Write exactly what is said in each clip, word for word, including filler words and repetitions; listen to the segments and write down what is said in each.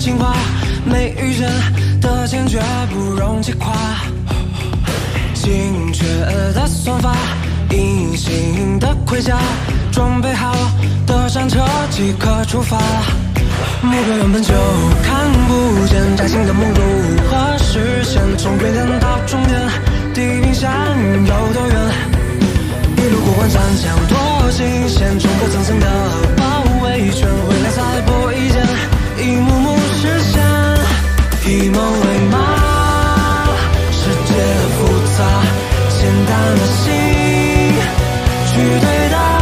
情话，没遇见的坚决不容击垮。精确的算法，隐形的盔甲，装备好的战车即刻出发。目标原本就看不见，崭新的梦如何实现？从对联到终点，地平线有多远？一路过关斩将多惊险，冲破层层的包围圈，未来赛博一剑，一幕幕实现。以梦为马，世界复杂，简单的心去对答。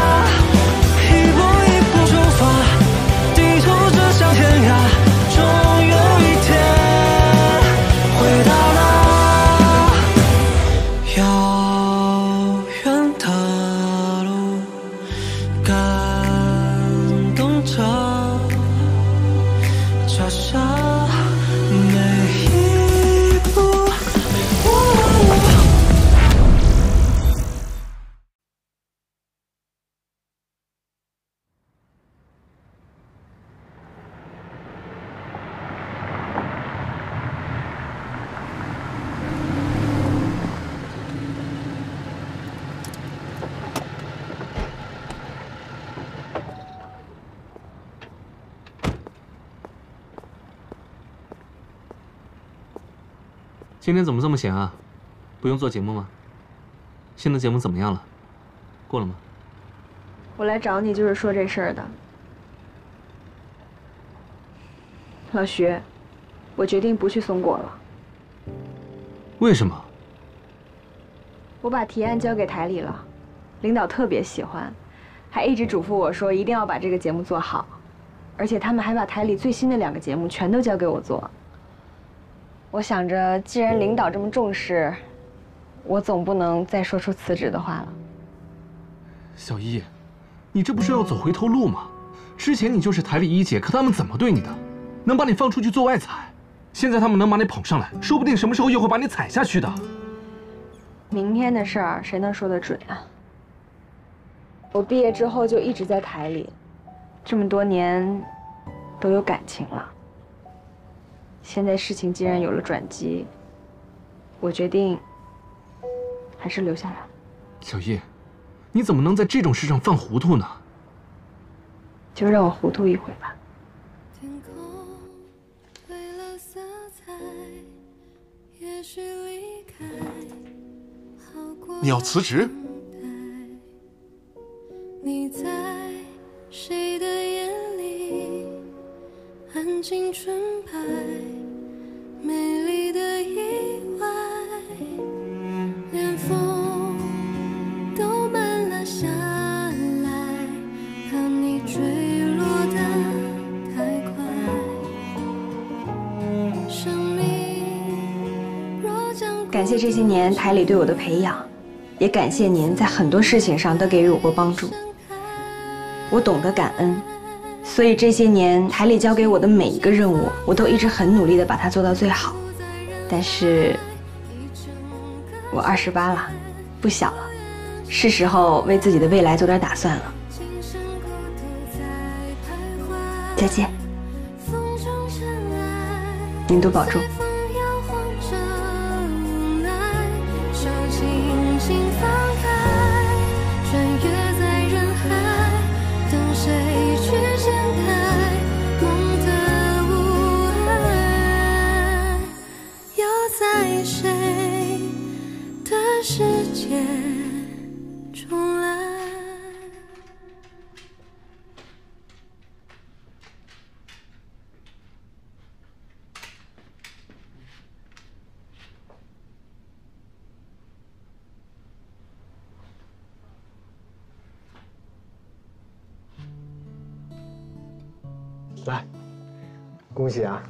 今天怎么这么闲啊？不用做节目吗？新的节目怎么样了？过了吗？ 我来找你就是说这事儿的。老徐，我决定不去松果了。 为什么？ 我把提案交给台里了，领导特别喜欢，还一直嘱咐我说一定要把这个节目做好，而且他们还把台里最新的两个节目全都交给我做。我想着，既然领导这么重视，我总不能再说出辞职的话了。 小一，你这不是要走回头路吗？之前你就是台里一姐，可他们怎么对你的？能把你放出去做外采，现在他们能把你捧上来，说不定什么时候又会把你踩下去的。 明天的事儿谁能说得准啊？我毕业之后就一直在台里，这么多年都有感情了。现在事情既然有了转机，我决定还是留下来。 小叶，你怎么能在这种事上犯糊涂呢？ 就让我糊涂一回吧。 你要辞职？ 你在谁的眼里安静纯白，美丽的意外，连风都慢了下来，怕你坠落得太快。生命若将感谢这些年台里对我的培养，也感谢您在很多事情上都给予我过帮助。我懂得感恩，所以这些年台里交给我的每一个任务，我都一直很努力地把它做到最好。但是，我二十八了，不小了，是时候为自己的未来做点打算了。再见，您多保重。 在谁的世界重来？ 来，恭喜啊！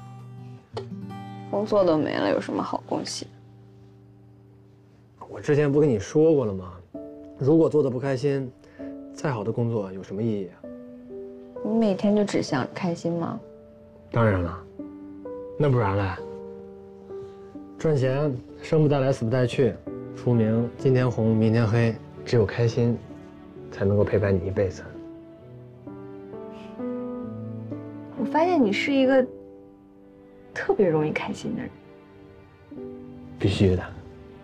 工作都没了，有什么好恭喜？ 我之前不跟你说过了吗？如果做的不开心，再好的工作有什么意义啊？ 你每天就只想开心吗？ 当然了，那不然嘞？赚钱生不带来死不带去，出名今天红明天黑，只有开心，才能够陪伴你一辈子。 我发现你是一个特别容易开心的人。 必须的。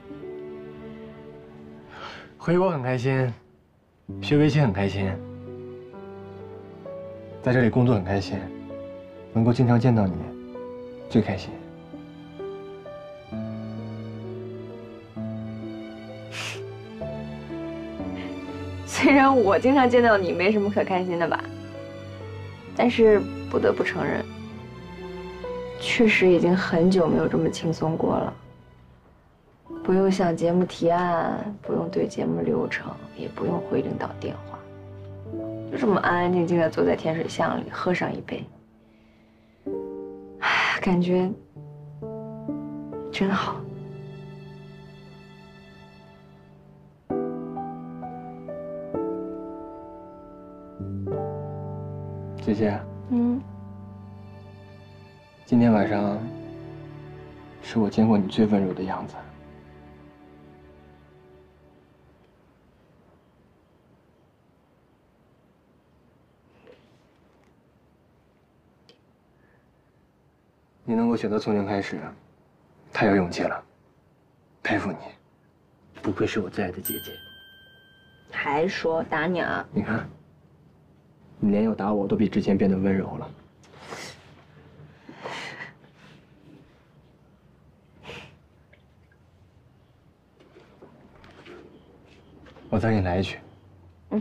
回国很开心，学围棋很开心，在这里工作很开心，能够经常见到你，最开心。 虽然我经常见到你没什么可开心的吧，但是不得不承认，确实已经很久没有这么轻松过了。不用想节目提案，不用对节目流程，也不用回领导电话，就这么安安静静的坐在天水巷里喝上一杯，唉，感觉真好。 姐姐， 嗯， 今天晚上是我见过你最温柔的样子。你能够选择从前开始，太有勇气了，佩服你，不愧是我最爱的姐姐。 还说打你啊？ 你看，你连要打我都比之前变得温柔了。我再给你来一曲。 嗯。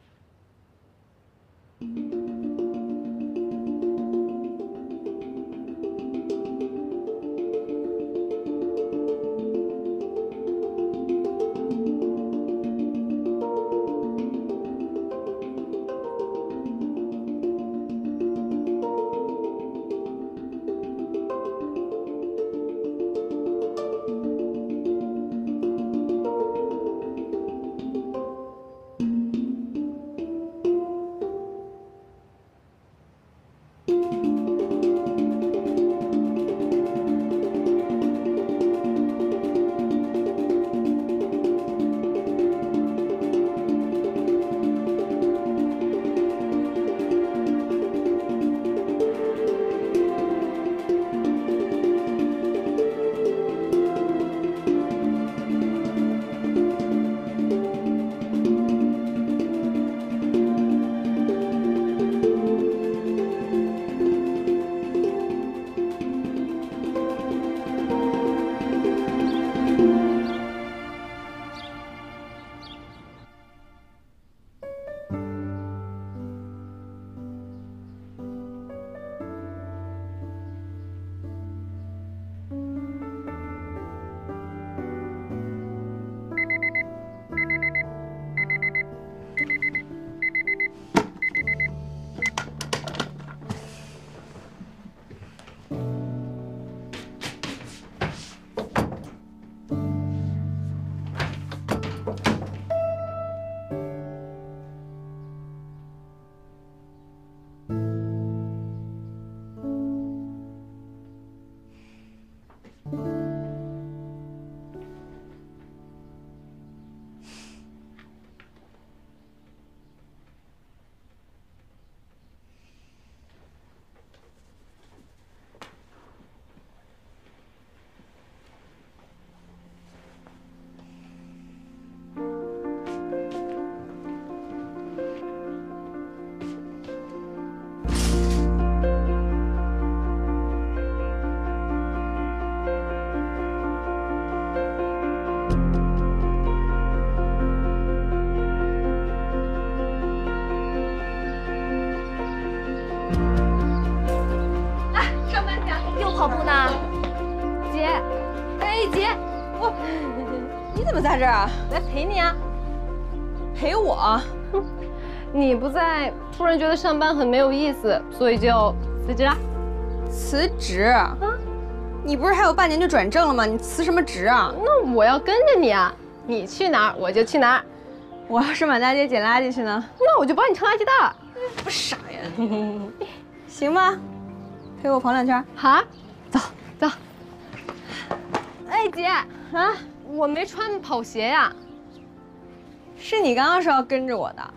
跑步呢，姐，哎姐，我， 你怎么在这儿啊？ 来陪你啊。 陪我？ 你不在，突然觉得上班很没有意思，所以就辞职了。 辞职？啊？你不是还有半年就转正了吗？你辞什么职啊？ 那我要跟着你啊，你去哪儿我就去哪儿。 我要是满大街捡垃圾去呢？ 那我就帮你撑垃圾袋。 不傻呀？行吧，陪我跑两圈。 好，走走。哎姐啊，我没穿跑鞋呀。 是你刚刚说要跟着我的。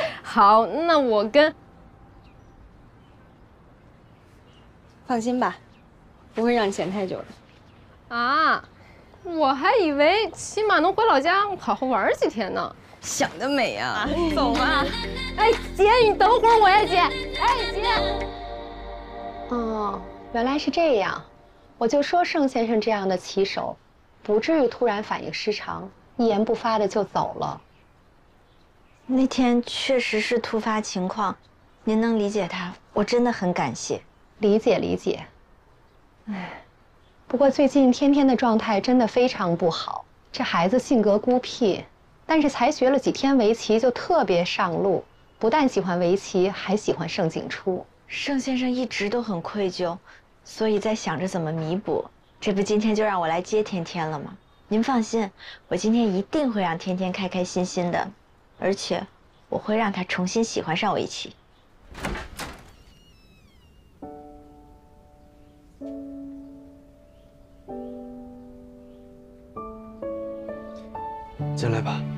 好，那我跟。 放心吧， 不会让你闲太久的。 啊，我还以为起码能回老家好好玩几天呢。 想得美啊！ 走吧。哎，姐，你等会儿我呀，姐。哎，姐。 哦，原来是这样。我就说盛先生这样的棋手，不至于突然反应失常，一言不发的就走了。 那天确实是突发情况，您能理解他，我真的很感谢。 理解理解。哎，不过最近天天的状态真的非常不好。这孩子性格孤僻，但是才学了几天围棋就特别上路，不但喜欢围棋，还喜欢盛景初。 盛先生一直都很愧疚，所以在想着怎么弥补。这不今天就让我来接天天了吗？您放心，我今天一定会让天天开开心心的，而且我会让他重新喜欢上围棋。 进来吧。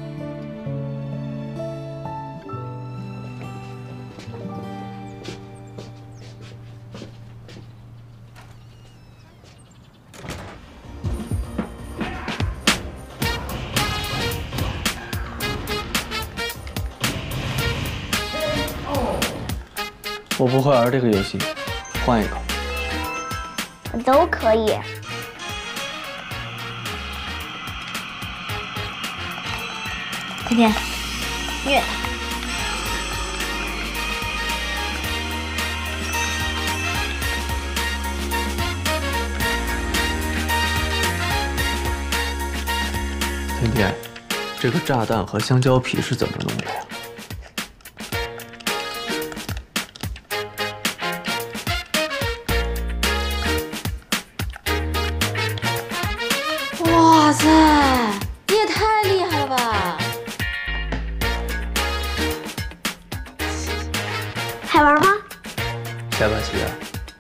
我不会玩这个游戏，换一个。 我都可以。 天天，虐他。 天天，这个炸弹和香蕉皮是怎么弄的呀？ 哇塞，你也太厉害了吧！ 还玩吗？ 下把棋啊。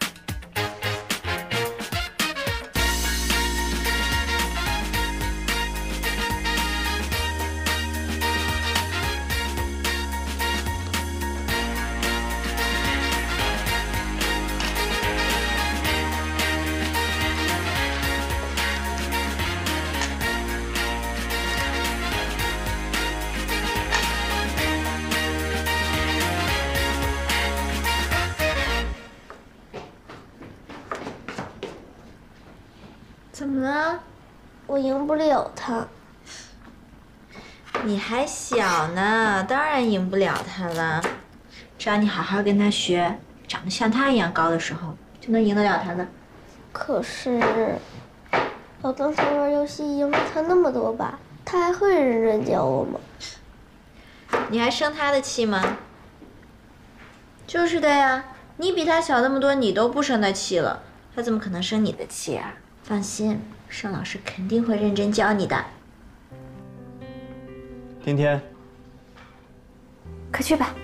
怎么了？ 我赢不了他。 你还小呢，当然赢不了他了。只要你好好跟他学，长得像他一样高的时候，就能赢得了他的。 可是，我刚才玩游戏赢了他那么多把，他还会认真教我吗？ 你还生他的气吗？就是的呀，你比他小那么多，你都不生他气了，他怎么可能生你的气啊？放心，盛老师肯定会认真教你的。 天天， 快去吧。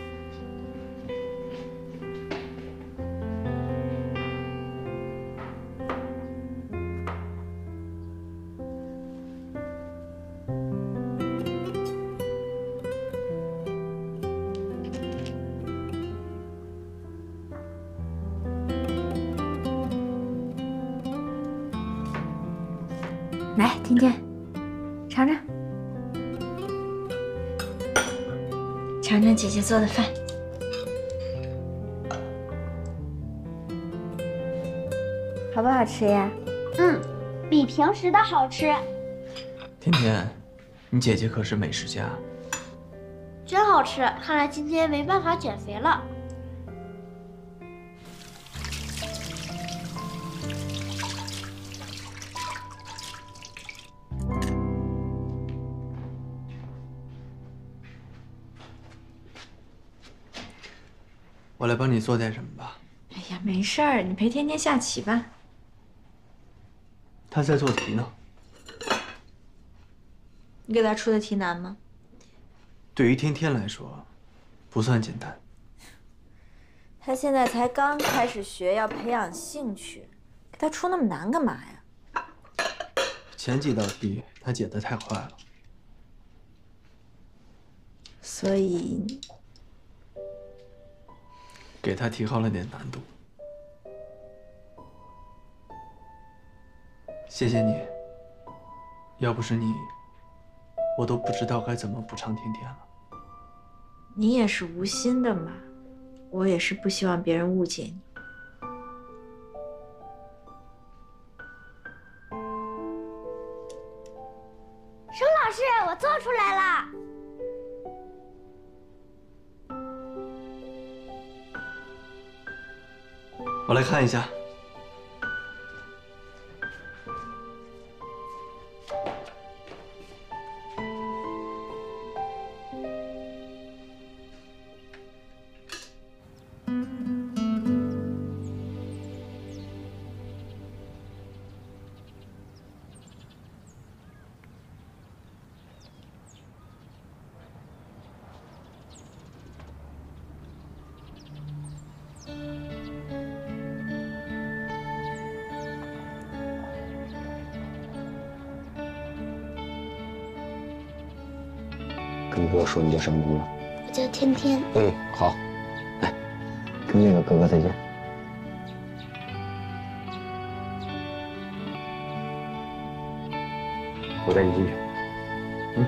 来，天天，尝尝，尝尝姐姐做的饭。好不好吃呀？ 嗯，比平时的好吃。 天天，你姐姐可是美食家。 真好吃，看来今天没办法减肥了。 我来帮你做点什么吧。 哎呀，没事儿，你陪天天下棋吧。 他在做题呢。 你给他出的题难吗？ 对于天天来说，不算简单。 他现在才刚开始学，要培养兴趣，给他出那么难干嘛呀？ 前几道题他解得太快了， 所以给他提高了点难度。 谢谢你。要不是你，我都不知道该怎么补偿甜甜了。 你也是无心的嘛，我也是不希望别人误解你。 沈老师，我做出来了。 我来看一下。 跟哥说你叫什么名字？ 我叫天天。 嗯，好。来，跟那个哥哥再见。我带你进去。嗯。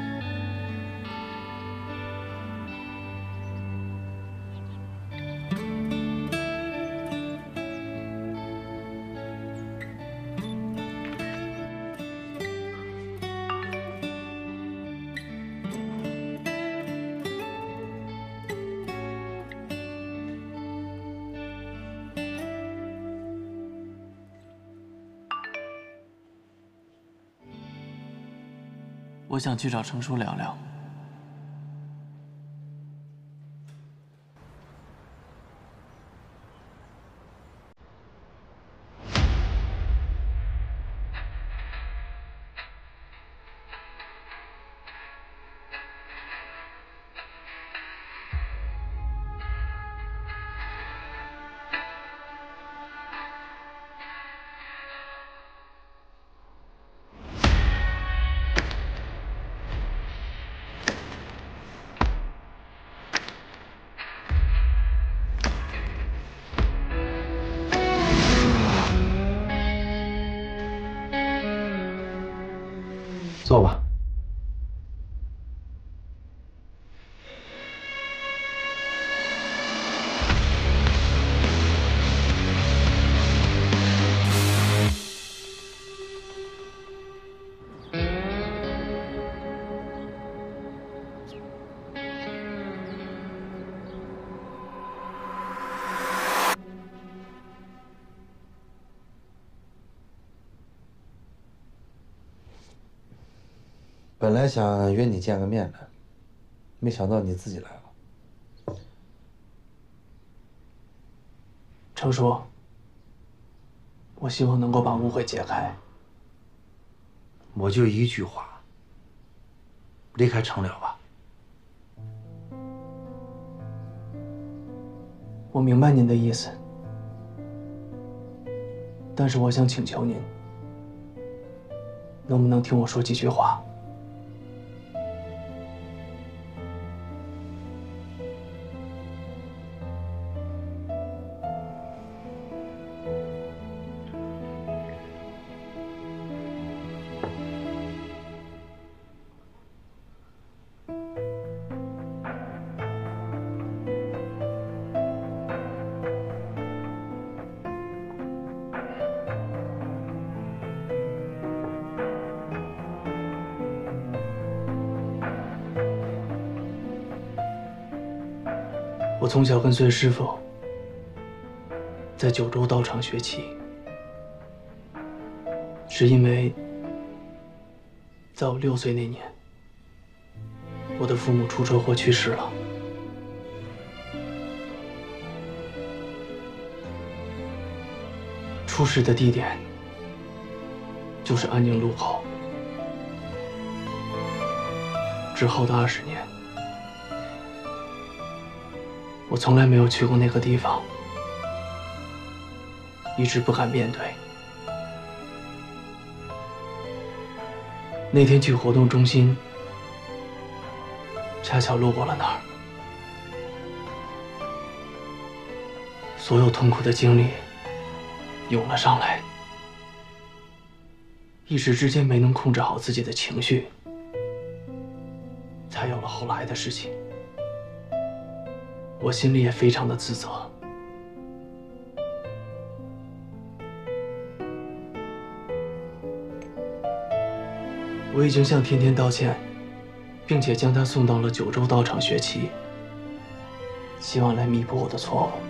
我想去找程叔聊聊。 坐吧。 本来想约你见个面的，没想到你自己来了。 程叔，我希望能够把误会解开。 我就一句话，离开程了吧。 我明白您的意思，但是我想请求您，能不能听我说几句话？我从小跟随师傅在九州道场学棋，是因为在我六岁那年，我的父母出车祸去世了。出事的地点就是安宁路口。之后的二十年，我从来没有去过那个地方，一直不敢面对。那天去活动中心，恰巧路过了那儿，所有痛苦的经历涌了上来。 一时之间没能控制好自己的情绪，才有了后来的事情。我心里也非常的自责。我已经向天天道歉，并且将他送到了九州道场学习，希望来弥补我的错误。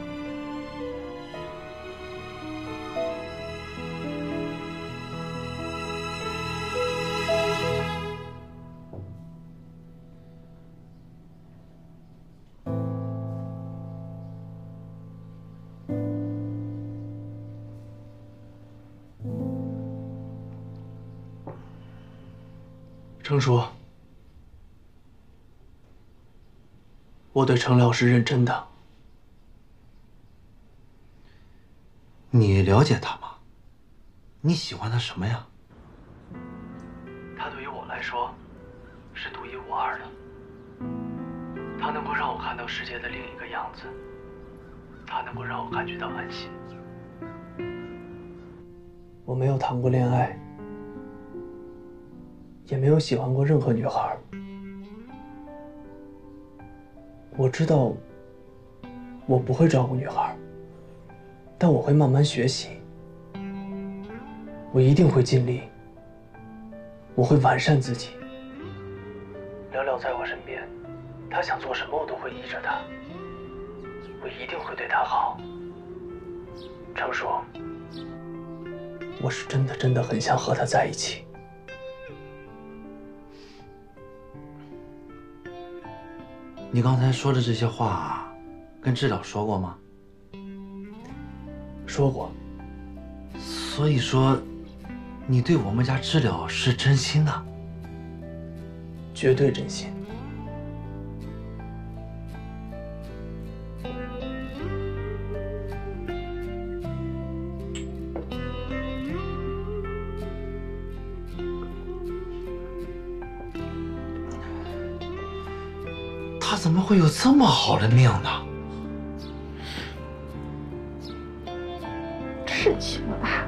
程叔，我对程了是认真的。 你了解他吗？你喜欢他什么呀？ 他对于我来说是独一无二的，他能够让我看到世界的另一个样子，他能够让我感觉到安心。我没有谈过恋爱，也没有喜欢过任何女孩。我知道我不会照顾女孩，但我会慢慢学习。我一定会尽力，我会完善自己。了了在我身边，他想做什么我都会依着他，我一定会对他好。程叔，我是真的真的很想和他在一起。 你刚才说的这些话，跟知了说过吗？ 说过。 所以说，你对我们家知了是真心的？ 绝对真心。 他怎么会有这么好的命呢？ 事情吧。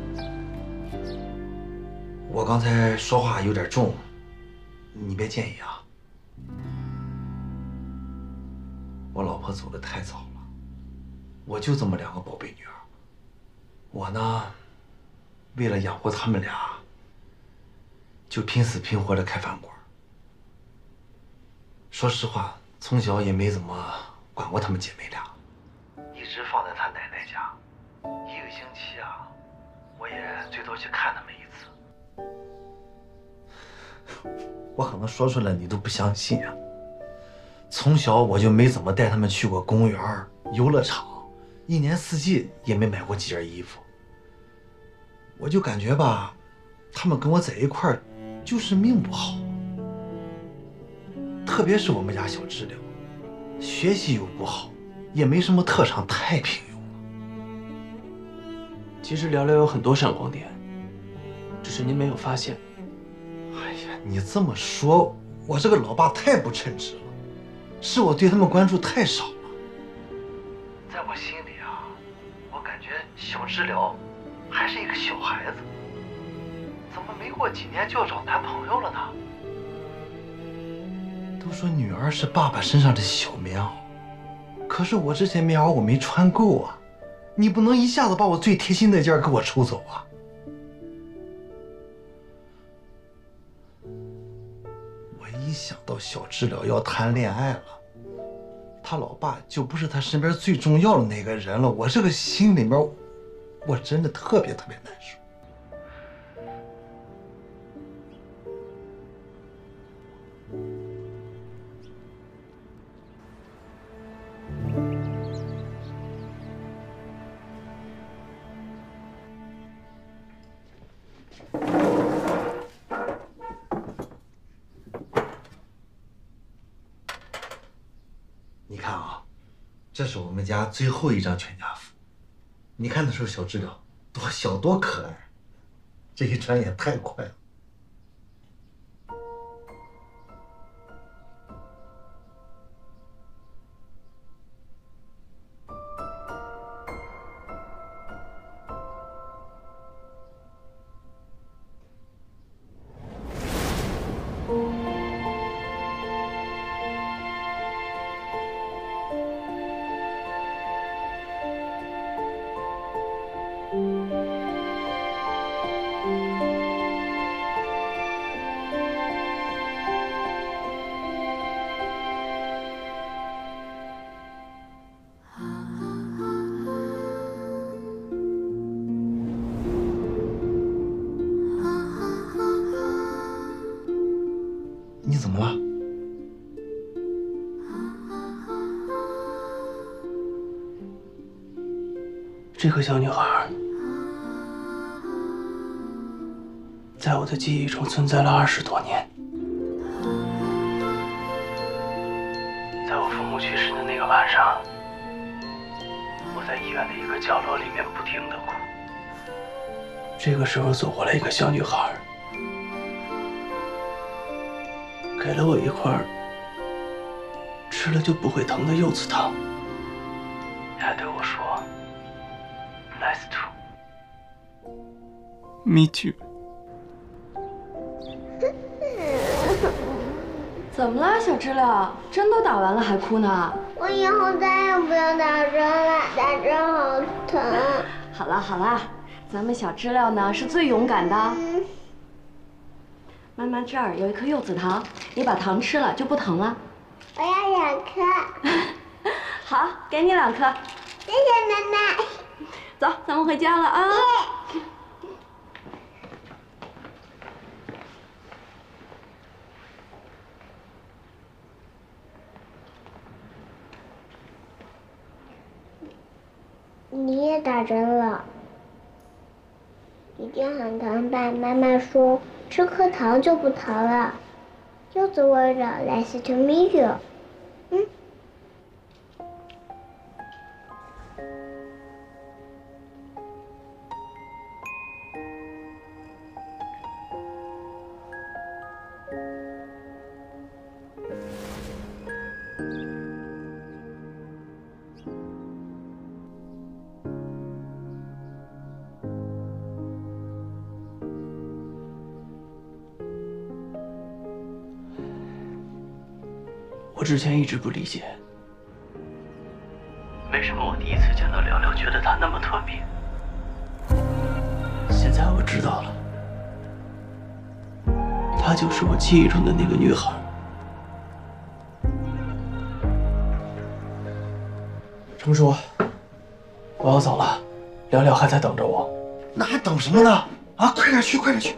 我刚才说话有点重，你别介意啊。我老婆走得太早了，我就这么两个宝贝女儿，我呢，为了养活他们俩，就拼死拼活的开饭馆。说实话，从小也没怎么管过她们姐妹俩，一直放在她奶奶家。一个星期啊，我也最多去看他们一次。我可能说出来你都不相信啊。从小我就没怎么带他们去过公园、游乐场，一年四季也没买过几件衣服。我就感觉吧，他们跟我在一块儿就是命不好。特别是我们家小知了，学习又不好，也没什么特长，太平庸了。 其实聊聊有很多闪光点，只是您没有发现。 哎呀，你这么说，我这个老爸太不称职了，是我对他们关注太少了。在我心里啊，我感觉小知了还是一个小孩子，怎么没过几年就要找男朋友了呢？都说女儿是爸爸身上的小棉袄，可是我这件棉袄我没穿够啊，你不能一下子把我最贴心那件给我抽走啊。我一想到小知了要谈恋爱了，他老爸就不是他身边最重要的那个人了，我这个心里面我真的特别特别难受。你看啊，这是我们家最后一张全家福。你看那时候小知了多小多可爱，这一转眼太快了。 这个小女孩，在我的记忆中存在了二十多年。在我父母去世的那个晚上，我在医院的一个角落里面不停地哭。这个时候走过来一个小女孩，给了我一块吃了就不会疼的柚子糖，还对我说 ：“Nice to meet you。” 怎么了，小知了？针都打完了还哭呢？ 我以后再也不要打针了，打针好疼。 好了好了，咱们小知了呢是最勇敢的。嗯、妈妈这儿有一颗柚子糖，你把糖吃了就不疼了。 我要两颗。 好，给你两颗。 谢谢奶奶。 走，咱们回家了啊。 你也打针了，一定很疼吧？妈妈说吃颗糖就不疼了。柚子味的 ，Nice to meet you。嗯。 我之前一直不理解，为什么我第一次见到聊聊，觉得她那么特别。现在我知道了，她就是我记忆中的那个女孩。程叔，我要走了，聊聊还在等着我。 那还等什么呢？啊，快点去，快点去！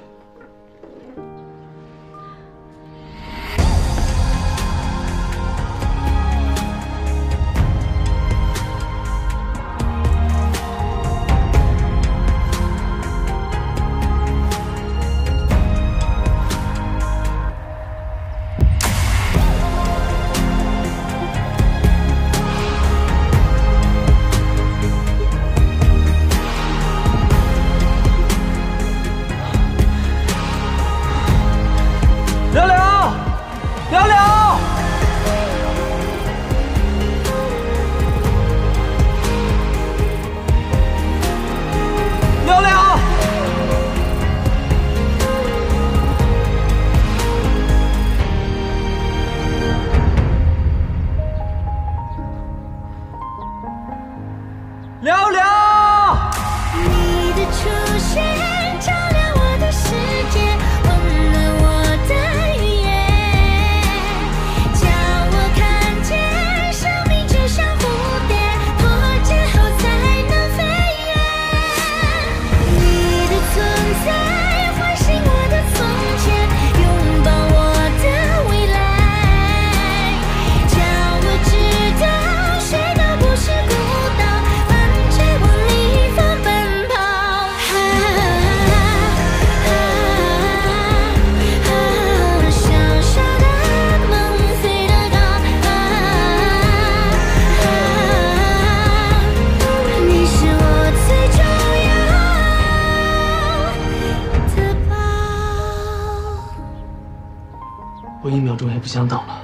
我一秒钟也不想等了，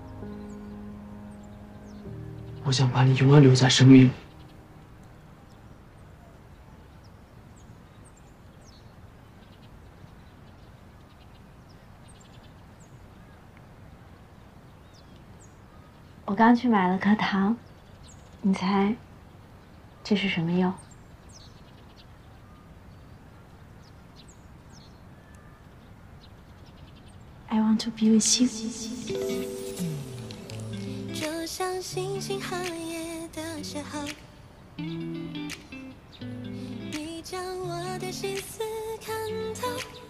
我想把你永远留在生命里。 我刚去买了颗糖，你猜这是什么柚？I want to be with you。 就像星星和夜的邂逅，你将我的心思看透，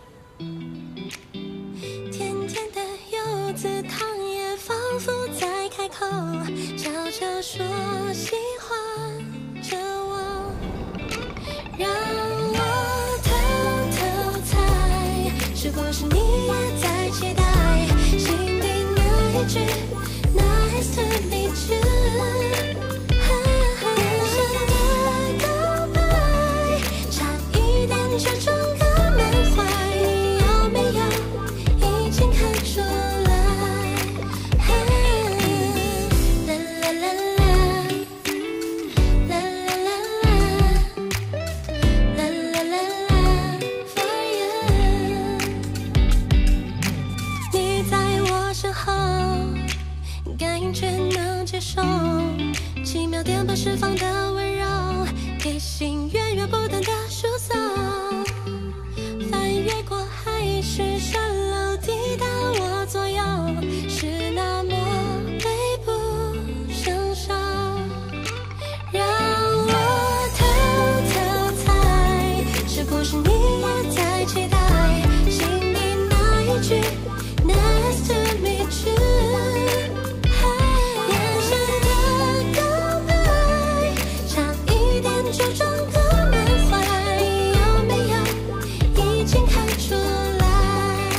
甜甜的柚子糖也仿佛在开口，悄悄说喜欢着我。 一句 Nice to meet you。人生的告白，差一点就撞个满怀，有没有已经看出来？啦啦啦啦，啦啦啦啦，啦啦啦啦 ，For you。你在我身后，感应却能接受，奇妙电波释放的温柔，给心源源不断的输送。翻越过海市蜃楼，抵达我左右，是那么美不胜收。让我偷偷猜，是不是你也在期待心里那一句 Nice to meet you。人生的告白，差一点就撞个满怀，有没有已经看出来？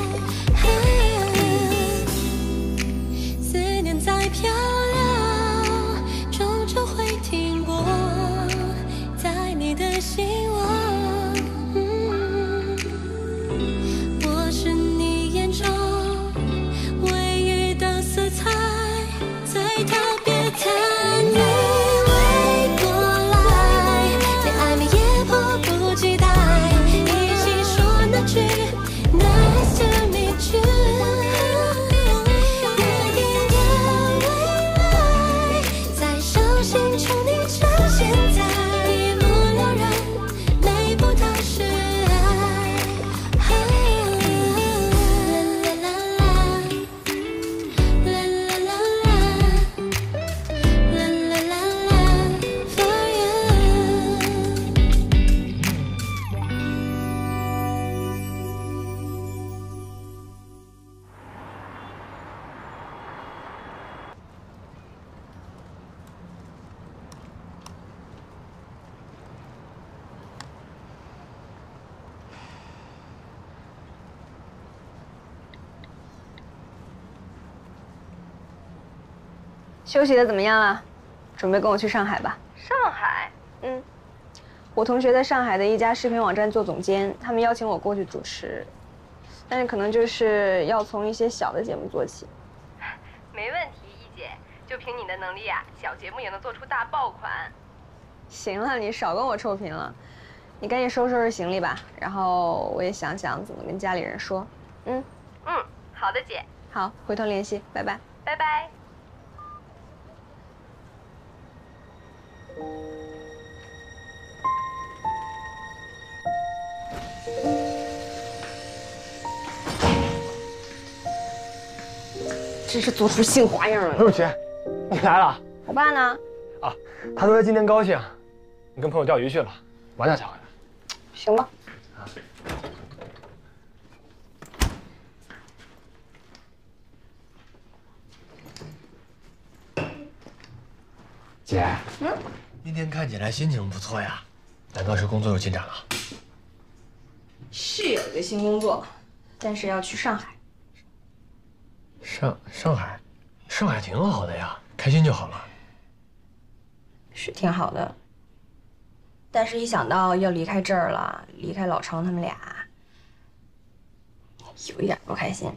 思念在漂流，终究会停泊在你的心窝。嗯我是你眼中唯一的色彩，最特别的你围过来，连暧昧也迫不及待，一起说那句 Nice to meet you。约定的未来，在手心冲你呈现在，一目了然，美不都是爱。啦啦啦啦，啦啦啦啦，啦啦啦啦 ，For you。 休息的怎么样了？准备跟我去上海吧。 上海？ 嗯，我同学在上海的一家视频网站做总监，他们邀请我过去主持，但是可能就是要从一些小的节目做起。 没问题，一姐，就凭你的能力啊，小节目也能做出大爆款。 行了，你少跟我臭贫了，你赶紧收拾收拾行李吧，然后我也想想怎么跟家里人说。嗯嗯，好的，姐。 好，回头联系，拜拜。 拜拜。 真是做出新花样了。 刘雨晴，你来了。 我爸呢？ 啊，他说他今天高兴，你跟朋友钓鱼去了，晚点才回来。 行吧。 姐， 嗯， 今天看起来心情不错呀，难道是工作有进展了？ 是有一个新工作，但是要去上海。 上上海，上海挺好的呀，开心就好了。 是挺好的，但是一想到要离开这儿了，离开老程他们俩，有一点不开心。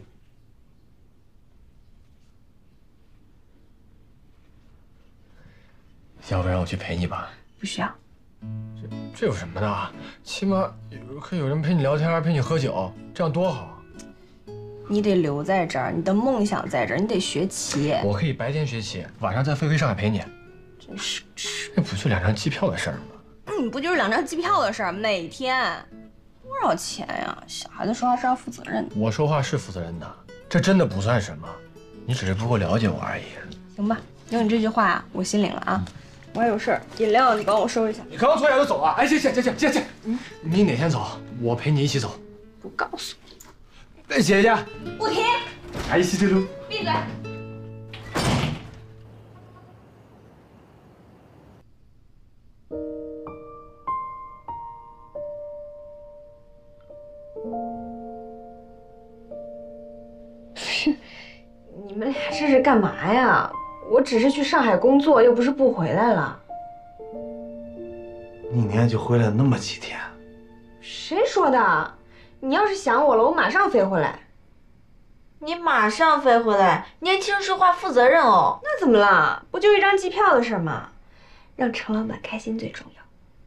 要不然我去陪你吧？ 不需要。 这这有什么的？起码有可以有人陪你聊天，陪你喝酒，这样多好。 你得留在这儿，你的梦想在这儿，你得学骑。 我可以白天学骑，晚上再飞回上海陪你。 真是痴。 这不就两张机票的事儿吗？ 你不就是两张机票的事儿？每天多少钱呀？小孩子说话是要负责任的。 我说话是负责任的，这真的不算什么，你只是不够了解我而已。 行吧，有你这句话我心领了啊。我还有事儿，饮料你帮我收一下。 你刚从家就走啊？哎，行行行行行行，嗯，你哪天走？我陪你一起走。 不告诉你。 哎，姐姐。 不听。 哎，西之路。 闭嘴。你们呀，这是干嘛呀？我只是去上海工作，又不是不回来了。 一年就回来那么几天？ 谁说的？你要是想我了，我马上飞回来。 你马上飞回来，年轻说话负责任哦。 那怎么了？不就一张机票的事吗？让程老板开心最重要。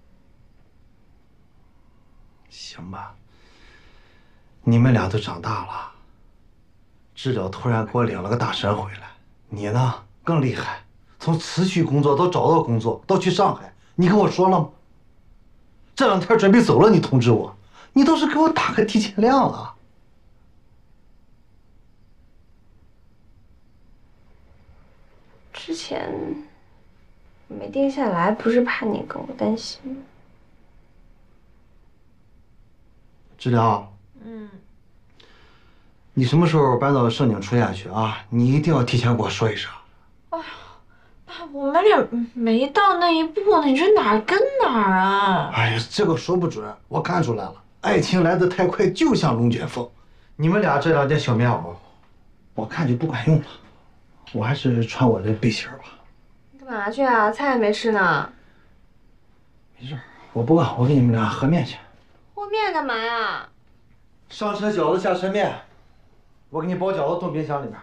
行吧，你们俩都长大了。知了突然给我领了个大神回来，你呢更厉害，从辞去工作到找到工作，到去上海，你跟我说了吗？这两天准备走了，你通知我，你倒是给我打个提前量了。 之前没定下来，不是怕你跟我担心吗？ 知了， 嗯， 你什么时候搬到盛景初下去啊？你一定要提前跟我说一声。 哎呀，爸，我们俩没到那一步呢，你这哪儿跟哪儿啊？ 哎呀，这个说不准，我看出来了，爱情来得太快，就像龙卷风。你们俩这两件小棉袄，我看就不管用了。我还是穿我这背心吧。 你干嘛去啊？菜还没吃呢。 没事，我不饿，我给你们俩和面去。 和面干嘛呀？ 上车饺子，下车面。我给你包饺子，冻冰箱里面。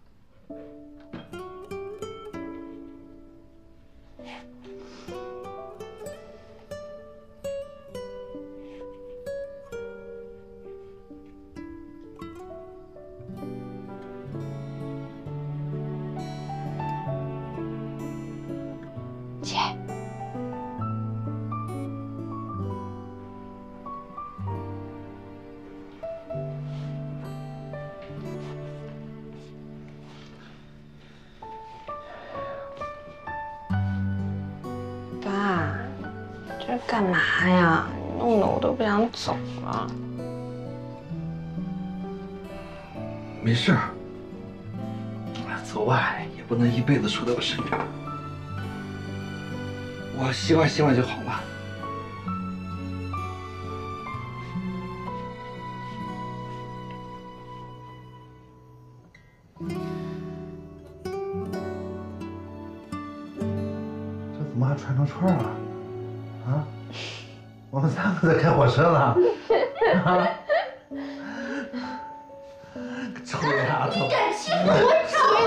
姐，爸，这干嘛呀？弄得我都不想走了。 没事儿，走吧，也不能一辈子守在我身边。我习惯习惯就好了。这怎么还串成串了？啊？我们三个在开火车呢。啊？臭丫头！ 你敢欺负我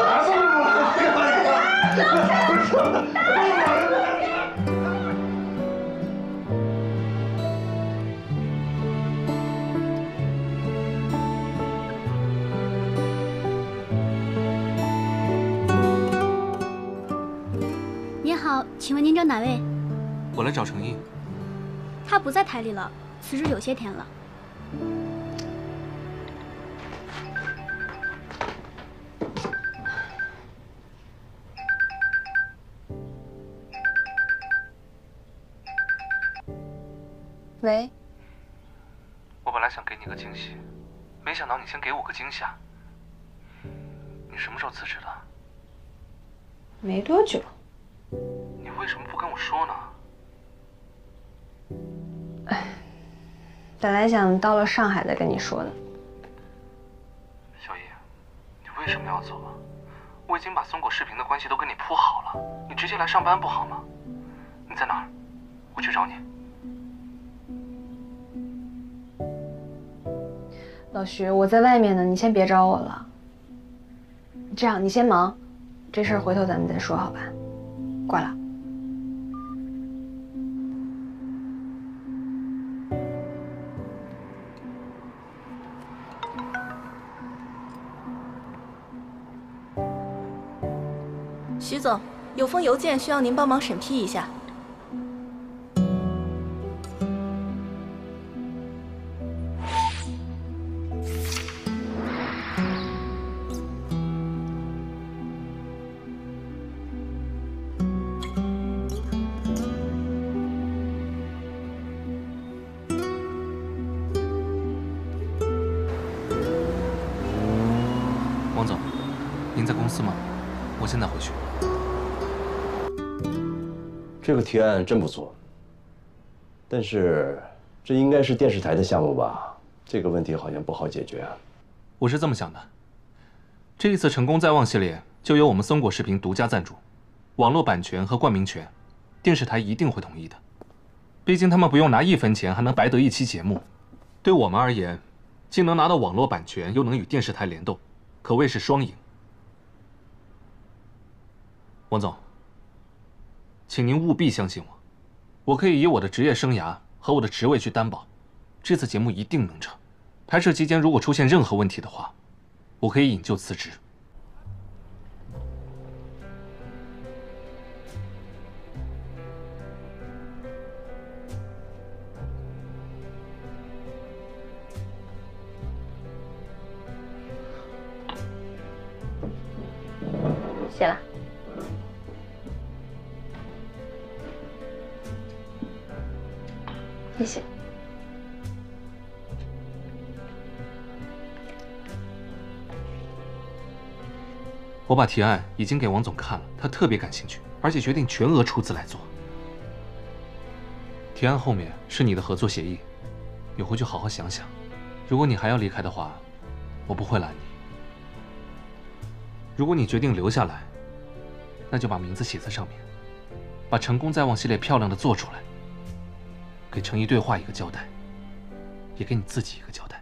您好，请问您找哪位？ 我来找程毅。 他不在台里了，辞职有些天了。 喂。 我本来想给你个惊喜，没想到你先给我个惊吓。你什么时候辞职的？ 没多久。 你为什么不跟我说呢？ 哎，本来想到了上海再跟你说的。 小易，你为什么要走啊？我已经把松果视频的关系都跟你铺好了，你直接来上班不好吗？你在哪儿？我去找你。 老徐，我在外面呢，你先别找我了。这样，你先忙，这事儿回头咱们再说，好吧？挂了。 徐总，有封邮件需要您帮忙审批一下。 王总，您在公司吗？我现在回去。 这个提案真不错，但是这应该是电视台的项目吧？这个问题好像不好解决啊。 我是这么想的， 这一次成功在望系列就由我们松果视频独家赞助，网络版权和冠名权，电视台一定会同意的。毕竟他们不用拿一分钱，还能白得一期节目。对我们而言，既能拿到网络版权，又能与电视台联动，可谓是双赢。王总，请您务必相信我，我可以以我的职业生涯和我的职位去担保，这次节目一定能成。拍摄期间如果出现任何问题的话，我可以引咎辞职。 谢了。谢谢。 我把提案已经给王总看了，他特别感兴趣，而且决定全额出资来做。提案后面是你的合作协议，你回去好好想想。如果你还要离开的话，我不会拦你。如果你决定留下来，那就把名字写在上面，把成功在望系列漂亮的做出来，给诚意对话一个交代，也给你自己一个交代。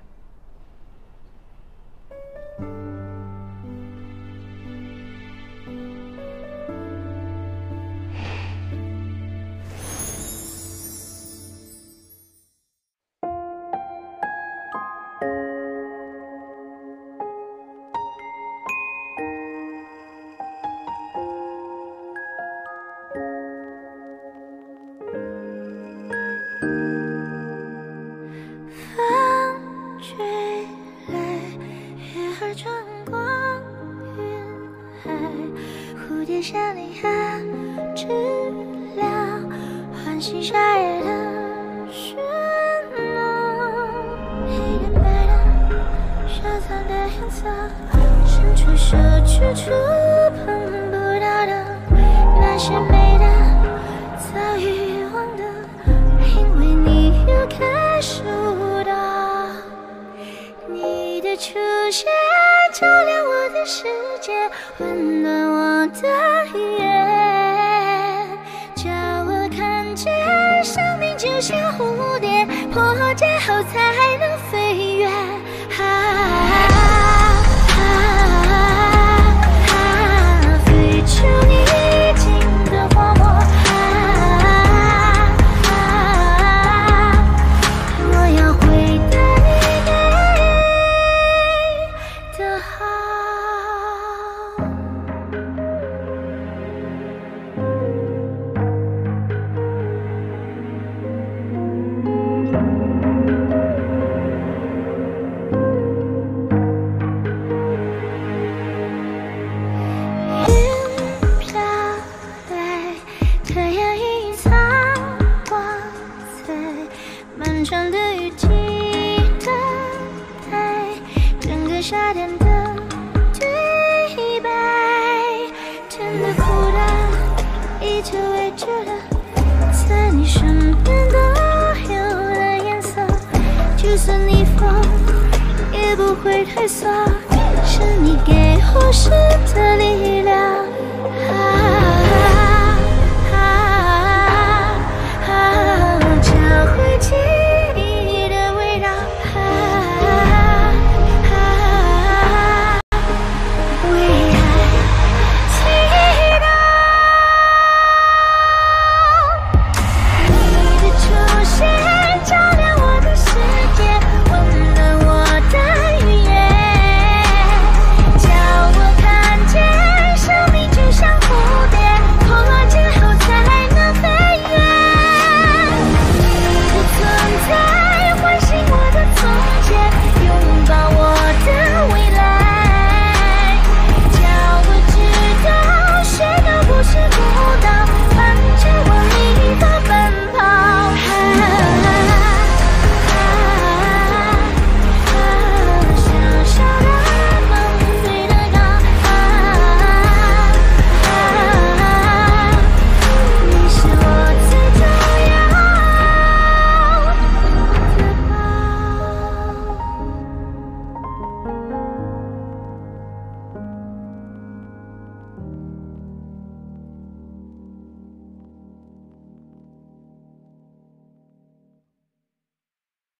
就算逆风，也不会退缩，是你给我新的力量。